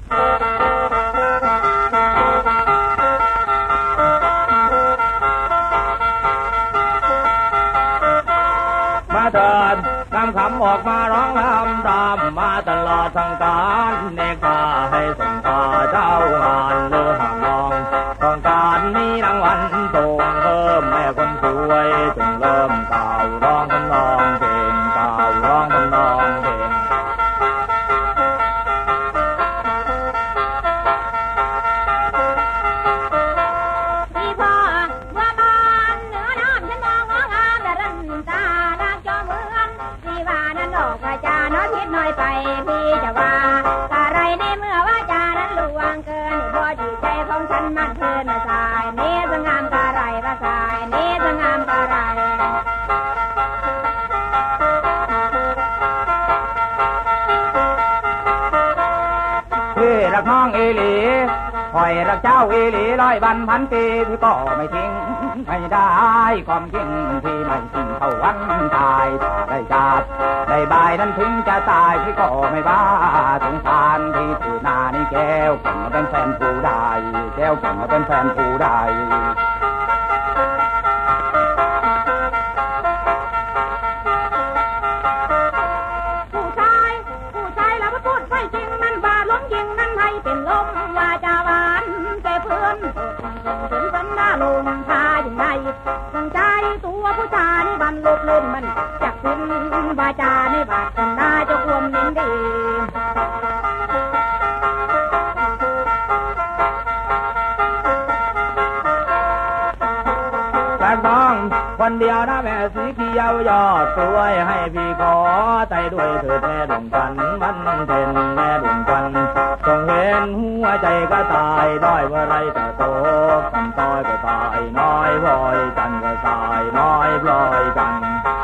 มาเถิดนำคำออกมาร้องรำตามมาตลอดทั้งการเนกาให้ส่งข้าเจ้างานเลือหางนองต้องการนี้รางวัลส่งเพิ่มแม่คนสวยจงเริ่มกล่าวร้องทำนองเพลงกล่าวร้องทำนองเพลงรักน้องเอหลีคอยรักเจ้าเอหลีร้อยวันพันปีที่ก็ไม่ทิ้งไม่ได้ความจริงที่ไม่ทิ้งเท่าวันตายถ้าได้จับได้บายนั้นถึงจะตายที่ก็ไม่บ้าสงสารที่ถือหน้านี่แก้วผมมาเป็นแฟนผู้ใดแก้วผมมาเป็นแฟนผู้ใดมันจักสิ้นวาจาในบาทกันได้จะควมนินดีแต่ต้องคนเดียวนะแม่สีเขียวยอดสวยให้พี่ขอใจด้วยเถิดแม่ดวงจันทร์มันเด่นแม่ดวงจันทร์ต้องเห็นหัวใจก็ตายน้อยเมื่อไรจะโตคำต้อยก็ตายน้อยพลอยจันก็ตายน้อยพลอยจัน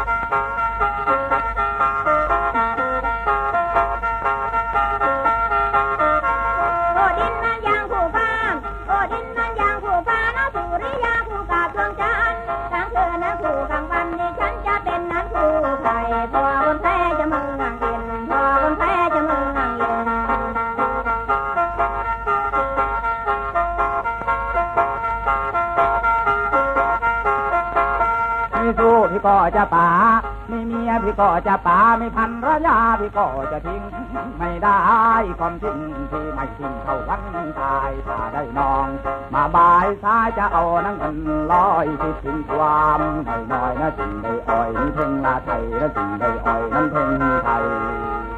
พี่ก็จะป่าไม่เมียพี่ก็จะป่าไม่พันรยาพี่ก็จะทิ้งไม่ได้ความจริงที่ไม่ทิ้งเท่าวันตายถ้าได้น้องมาบายซ้ายจะเอานั่งกันลอยที่ทิ้งความหน่อยนะจึงได้อ่อยนี่เพ่งลาไทยนะจึงได้อ่อยนั่นเพ่งไทย